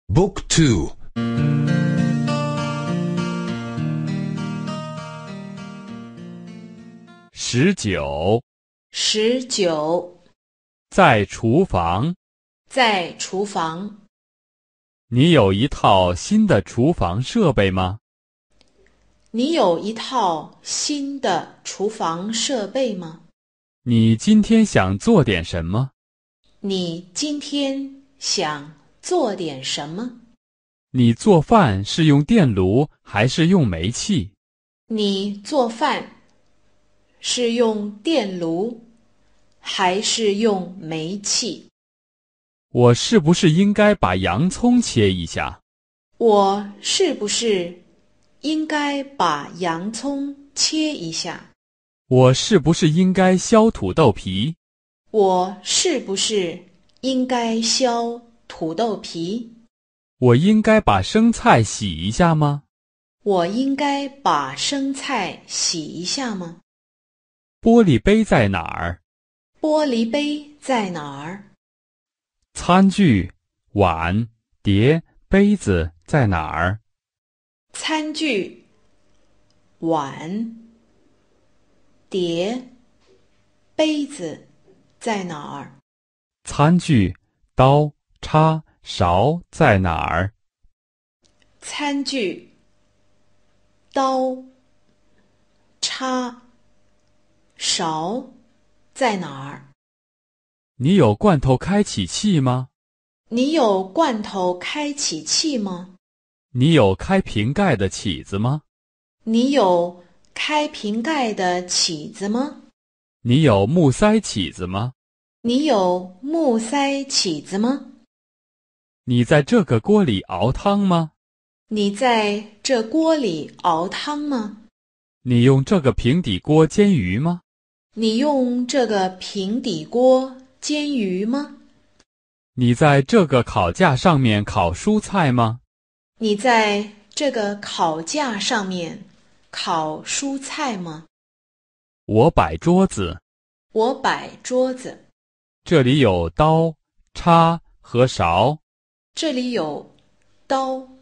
Book 2 19在厨房。 在厨房。 你有一套新的厨房设备吗？ 你有一套新的厨房设备吗？ 你今天想做点什么？ 你今天想做点什么？ 你做饭是用电炉还是用煤气？ 你做饭是用电炉还是用煤气？ 我是不是应该把洋葱切一下？ 我是不是应该把洋葱切一下？ 我是不是应该削土豆皮？ 我是不是应该削土豆皮？ 我应该把生菜洗一下吗？ 我应该把生菜洗一下吗？ 玻璃杯在哪儿？ 玻璃杯在哪儿？ 餐具、碗、碟、杯子在哪儿？ 餐具、碗、碟、杯子在哪儿？ 餐具、刀、叉、勺在哪儿？ 餐具、刀、叉、勺在哪儿？ 你有罐头开启器吗？ 你有罐头开启器吗？ 你有开瓶盖的起子吗？ 你有开瓶盖的起子吗？ 你有木塞起子吗？ 你有木塞起子吗？ 你在这个锅里熬汤吗？ 你在这锅里熬汤吗？ 你用这个平底锅煎鱼吗？ 你用这个平底锅煎鱼吗？ 你在这个烤架上面烤蔬菜吗？ 你在这个烤架上面烤蔬菜吗？ 我摆桌子， 我摆桌子， 这里有刀、叉和勺。 这里有刀、